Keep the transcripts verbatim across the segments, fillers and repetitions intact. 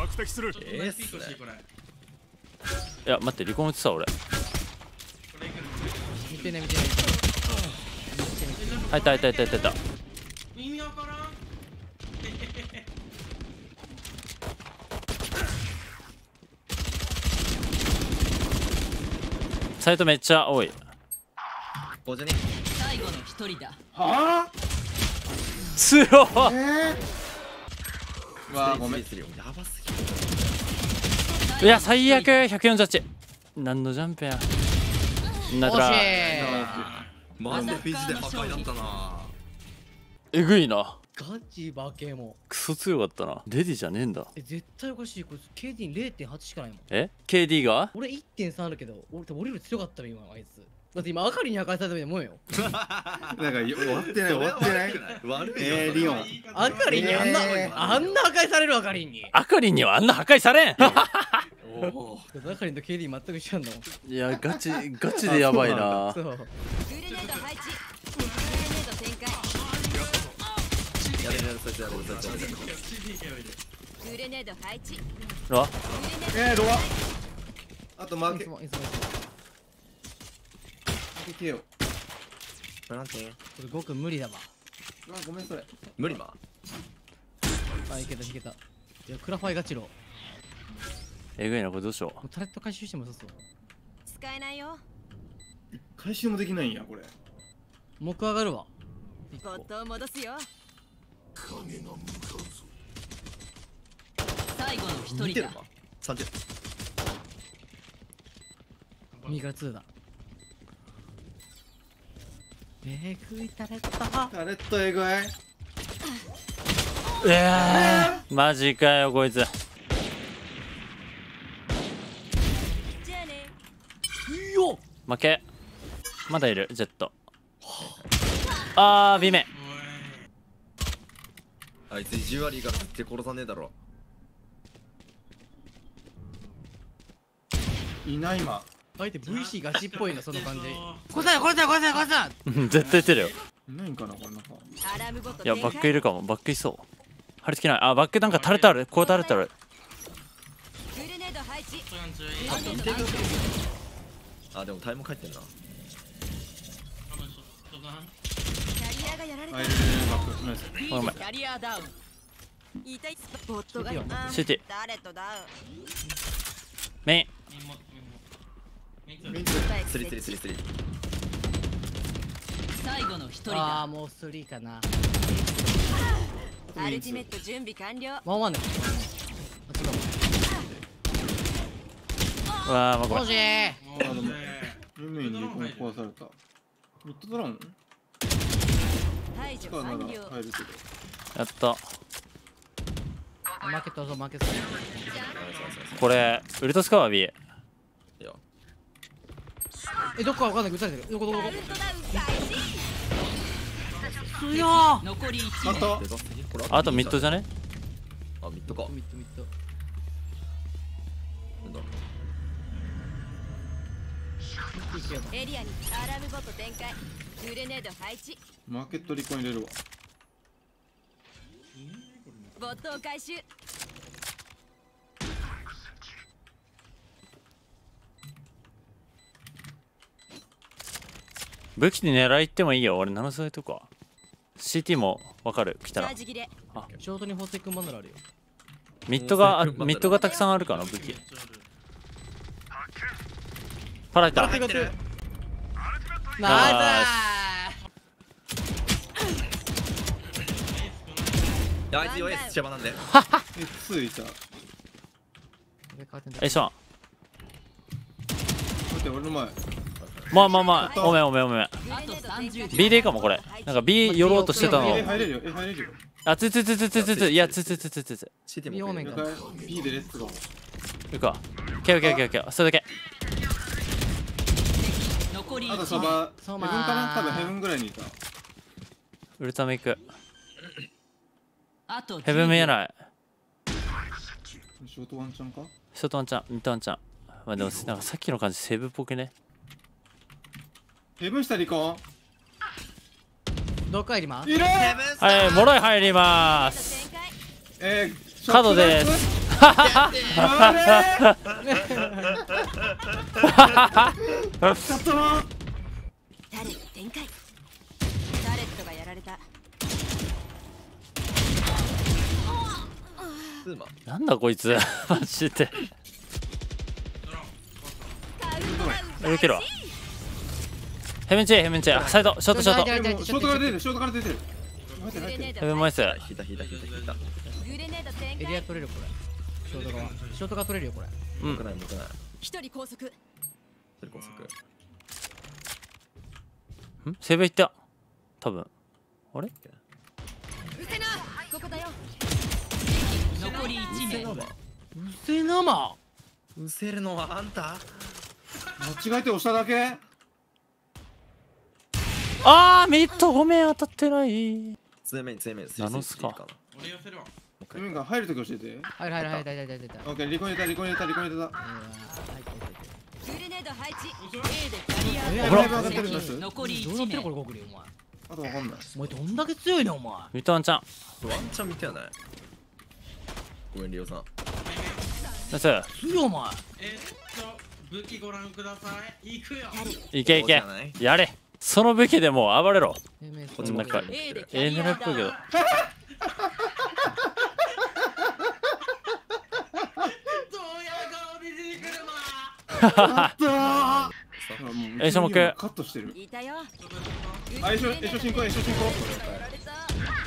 えーっすね。 いや待って離婚打ってた俺。 見てね見てね。 入った入った入った入った入った。 意味わからん。 サイトめっちゃ多い。 ごじゅうに。 最後の一人だ。 はあ強っ。 えーうわーごめん。 やばすいや最悪。ひゃくよんじゅうはち。何のジャンプや。ナイストライ。 ぎ。マジでフィジで破壊だったな。 えぐいな。 ガチバケモン。 クソ強かったな。レディじゃねえんだ。 え絶対おかしい。これ ケーディー れいてんはち しかないもん。 え ケーディー が俺 いってんさん あるけど、俺俺より強かったの今あいつ。だって今あかりに破壊されたみたいなもんよ。 なんか終わってない終わってない。 悪いよ。 えーリオン。 あかりにあんな、 えーあんな破壊されるあかりに。 アカリンにはあんな破壊されん。 あかりんと ケーディー 全く一緒なんだもん。 いやガチガチでやばいな。 そう。 グレネード配置。グレネード展開。 やれやれそいつやれそいつやれ。 グレネード配置。 うわえーロア。あとマーケいつもいつもいつも。 いけよ。 なんてこれごく無理だわ。 うわごめんそれ。 無理ま。 あいけたいけた。いやクラファイガチロ。もえぐいなこれどうしよう。 うタレット回収しても良さそう。 使えないよ。 回収もできないんやこれ。 木上がるわ。 ボットを戻すよ。最後の一人だ。 見てるか。三十。 右からツーだ。えぐいタレット。 タレットえぐい。 えー、マジかよこいつ。 じゃあね。 よっ。 負け。まだいるジェット。あービメ。 あいつ意地悪いから絶対殺さねえだろ。 いない今。 相手 ブイシー ガチっぽいなその感じ。これだよこれだよこれだよこれだよ。 絶対言ってるよ。 いないんかなこれなんか。 アラームボットいやバックいるかも。バックいそう。張り付けない。あバックなんかタレタル。こうタレタル。 グレネード配置。 あでもタイム返ってんな。 キャリアがやられた。 あいるバックナイス。 ごめん。 キャリアダウン。痛いボットがあシティ誰とダウン。 メイン。 ミント。 スリスリスリスリ。 最後の一人だ。 ああもうスリーかな。 アルティメット準備完了。 ワンワンだ。 うわーまあごめん。 マジー。 あでもルメインでこの壊された。ミッドドラゴン排除かなら完了。 入るけど。 やった。 マーケットそうマーケット。 これウルトスカワー B。 いや。 えどっかわかんない。撃たれてる。どこどこどこ。 カウントダウン開始。 強ー。 残り一あとでかすぎこれあとミッドじゃね。 あミッドか。 ミッドミッド。 なんだ。 エリアにアラームボット展開。グレネード配置。 マーケットリコン入れるわ。 ボットを回収。 武器で狙い行ってもいいよ。俺ナノスライトか。シーティー もわかる来たら。 チャージ切れ。 ショートに法石君バンドルあるよ。 ミッドがあミッドがたくさんあるかな武器。パライタ。 ナイス。 いやあいつ弱いです。シャバなんで。 えツーいた。 えしょ。 待って俺の前。 まあまあまあ。おめんおめんおめん。 あとさんじゅう。 B でいいかもこれ。なんか B 寄ろうとしてたの。 え入れるよ。え入れるよ。 あつつつつつつついやつつつつつつ。 シティもビオメンか。 了解。B でレッツゴー。 行くか。ケーオッケーオッケーオッケー。それだけ。 残りあとそばヘブンそばかな。多分ヘブンぐらいにいた。 ウルタメ行く。 あとヘブン見えない。 ショートワンチャンか。 ショートワンチャンミッドワンチャン。まあでもなんかさっきの感じセーブっぽくね。 ヘブン下リコン。 どっか入ります。 いる。 はいもろい入ります。 展開。 えー、 角です。 あれちょっとタレット展開。タレットがやられた。 スーマなんだこいつマジで受けろ。ヘメンチェヘメンチェあサイドショートショート痛い痛いもうショートから出てるショートから出てる入ってる入ってるヘメンマイス引いた引いた引いた引いたグレネード展エリア開。 取れるこれショート側ショート側取れるよこれうん向かない向かない一人拘束。 それ高速んセーブいった多分あれうせな。ここだよ。残りうせのはうせなまうせるのはあんた間違えて押しただけあーミッドごめん当たってない強めに強めにナノスか俺寄せるわ。 ルミンが入るとき教えてはいはいはいはいはいはいはいはいオッケーリコン入れたリコン入れたリコン入れたグレネード配置。 遅い A でキャリア。 ほら上がってるんです残りどうなってるこれゴクリお前あとわかんないお前どんだけ強いねお前ミッドワンチャンワンチャン見てはないごめんリオさんナイス強いお前えっと武器ご覧ください。行くよ。 いけいけそうじゃないやれその武器でもう暴れろこっちもなんか A でキええャリア狙いっぽいけどだ。 どうや顔で出てくるわ。 あったーえ種目カットしてるいたよ。 あエショエショ進行エショ進行やられた。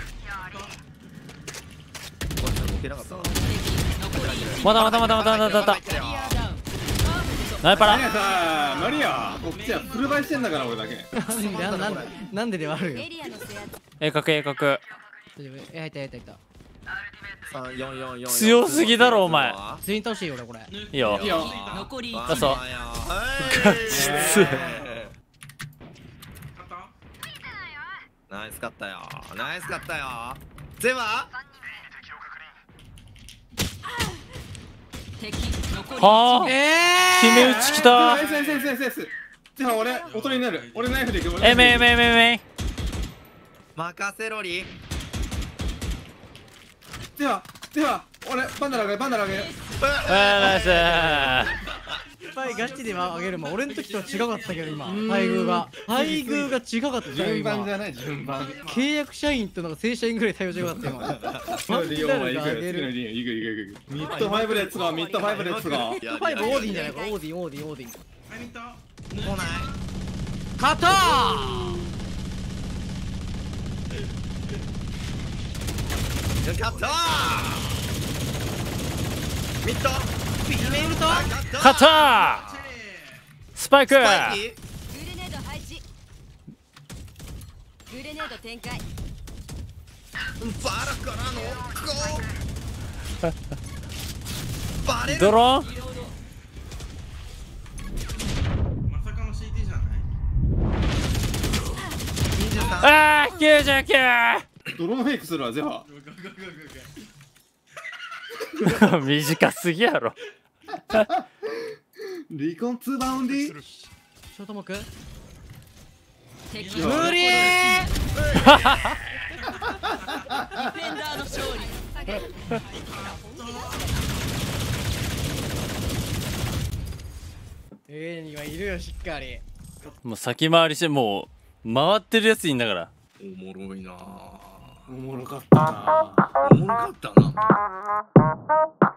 ワンチャン向けなかったなまだまだまだまだまだまだナイパラマリアさマリアこっちはフルバイしてんだから俺だけなんなんなんでではあるよエリアの制圧。 鋭角鋭角大丈夫え入った入った入ったさんよんよんよん強すぎだろお前全員倒していいよ俺これいいよいいよ残り出そうガチつ勝ったナイス勝ったよナイス勝ったよゼマ敵残りはあえ決め打ちきたエスエスエスエスエスじゃあ俺おとりになる俺ナイフでいくえめいめいめいめい任せろりではでは俺バンダラ上げバンダラ上げえーナイスいっぱいガチで上げるもん俺の時とは違かったけど今待遇が待遇が違かったよ順番じ今ゃない順番契約社員となんか正社員ぐらい対応違かったよ今次のリオンは行くよ次のリオン行く行く行くミッドファイブレッツゴーミッドファイブレッツゴーファイブオーディンじゃないかオーディンオーディンオーディンはい見た。 来ない勝ったー勝ったーミッド決めると勝ったースパイクスパイキグレネード配置。グレネード展開。 バラからのゴーバレるドローンまさかの シーティー じゃないにじゅうさんあーきゅうじゅうきゅうドローンフェイクするわゼファごごごごご短すぎやろリコンツーバウンディショートモク敵無無理ーディフェンダーの勝利。 A にはいるよしっかりもう先回りしてもう回ってるやついいんだからおもろいなおもろかったなおもろかったな